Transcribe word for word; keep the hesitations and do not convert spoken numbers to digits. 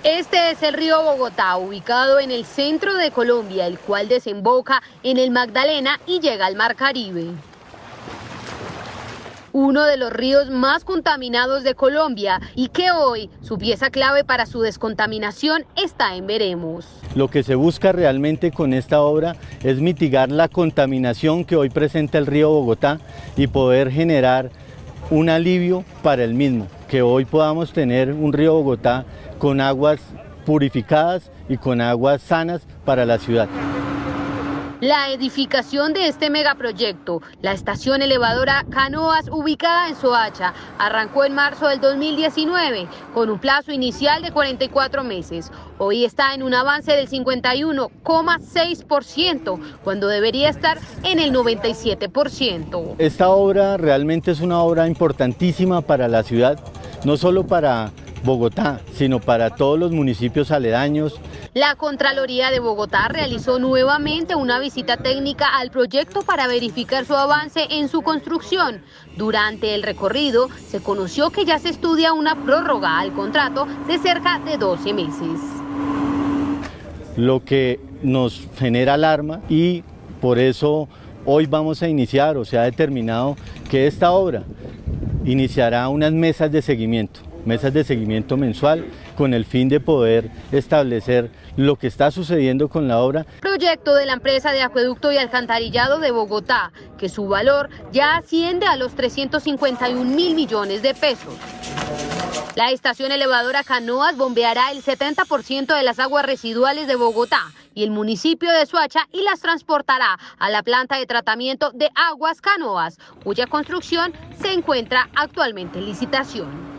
Este es el río Bogotá, ubicado en el centro de Colombia, el cual desemboca en el Magdalena y llega al Mar Caribe. Uno de los ríos más contaminados de Colombia y que hoy su pieza clave para su descontaminación está en veremos. Lo que se busca realmente con esta obra es mitigar la contaminación que hoy presenta el río Bogotá y poder generar un alivio para el mismo, que hoy podamos tener un río Bogotá con aguas purificadas y con aguas sanas para la ciudad. La edificación de este megaproyecto, la estación elevadora Canoas, ubicada en Soacha, arrancó en marzo del dos mil diecinueve con un plazo inicial de cuarenta y cuatro meses. Hoy está en un avance del cincuenta y uno coma seis por ciento, cuando debería estar en el noventa y siete por ciento. Esta obra realmente es una obra importantísima para la ciudad, no solo para Bogotá, sino para todos los municipios aledaños. La Contraloría de Bogotá realizó nuevamente una visita técnica al proyecto para verificar su avance en su construcción. Durante el recorrido se conoció que ya se estudia una prórroga al contrato de cerca de doce meses. Lo que nos genera alarma y por eso hoy vamos a iniciar, o se ha determinado que esta obra iniciará unas mesas de seguimiento. mesas de seguimiento mensual con el fin de poder establecer lo que está sucediendo con la obra. Proyecto de la empresa de acueducto y alcantarillado de Bogotá, que su valor ya asciende a los trescientos cincuenta y un mil millones de pesos. La estación elevadora Canoas bombeará el setenta por ciento de las aguas residuales de Bogotá y el municipio de Soacha y las transportará a la planta de tratamiento de aguas Canoas, cuya construcción se encuentra actualmente en licitación.